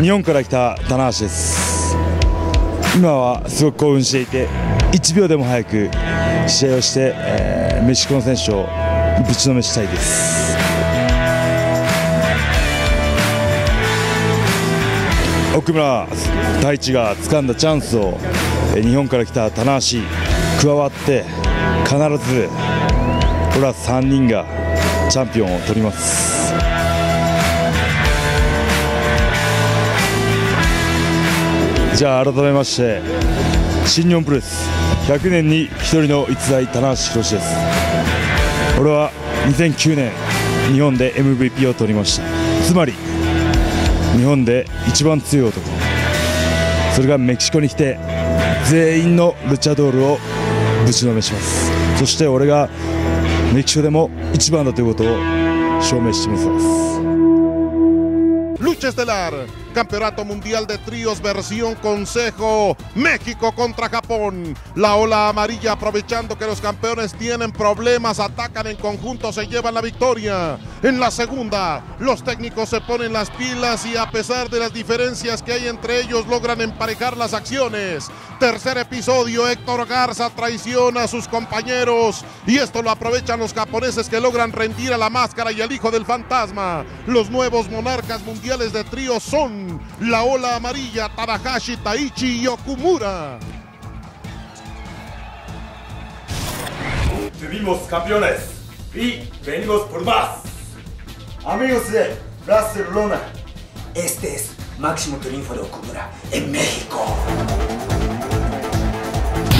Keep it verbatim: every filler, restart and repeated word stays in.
日本から来た棚橋です。今はすごく興奮していて、いちびょうでも早く試合をして、えー、メキシコの選手をぶちのめしたいです。奥村太一が掴んだチャンスを日本から来た棚橋加わって必ず俺らさんにんがチャンピオンを取ります。じゃあ改めまして新日本プロレスひゃくねんにひとりの逸材棚橋宏です。俺はにせんきゅうねん日本で エムブイピー を取りました。つまり日本で一番強い男、それがメキシコに来て全員のルチャドールをぶちのめします。そして俺がメキシコdeも一番だということを証明してみせます。 Lucha estelar, Campeonato Mundial de Tríos versión Consejo, México contra Japón. La ola amarilla, aprovechando que los campeones tienen problemas, atacan en conjunto, se llevan la victoria. En la segunda, los técnicos se ponen las pilas y a pesar de las diferencias que hay entre ellos, logran emparejar las acciones. Tercer episodio, Héctor Garza traiciona a sus compañeros y esto lo aprovechan los japoneses que logran rendir a la máscara y al hijo del fantasma. Los nuevos monarcas mundiales de tríos son la ola amarilla, Tanahashi, Taichi y Okumura. Tuvimos campeones y venimos por más. Amigos de Barcelona, este es máximo triunfo de Okumura en México.